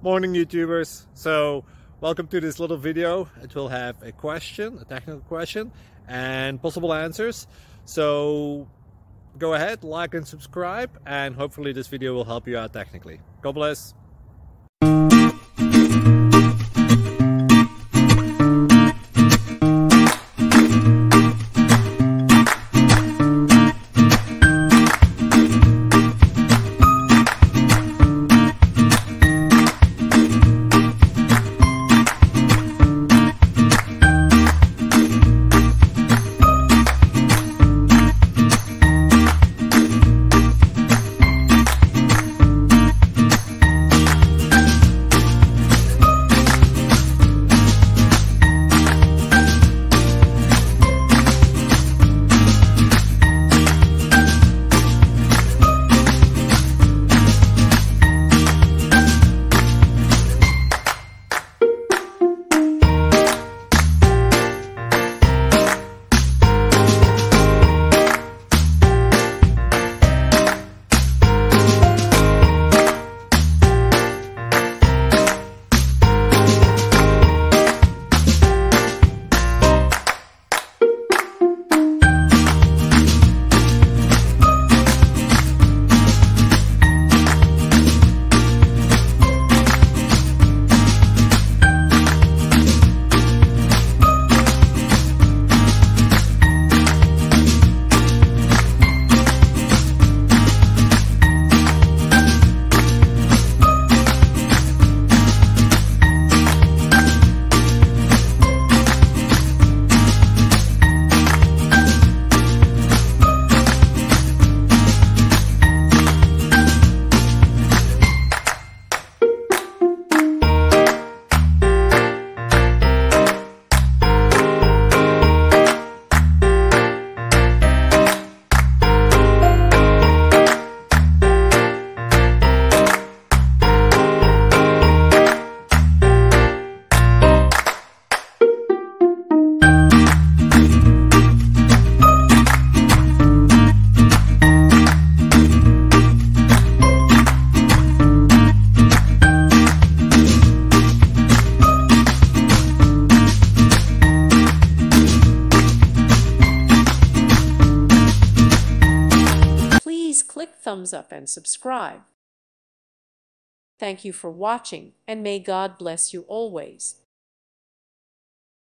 Morning YouTubers. So welcome to this little video. It will have a question, a technical question, and possible answers. So go ahead, like and subscribe, and hopefully this video will help you out technically. God bless. Please click thumbs up and subscribe. Thank you for watching, and may God bless you always.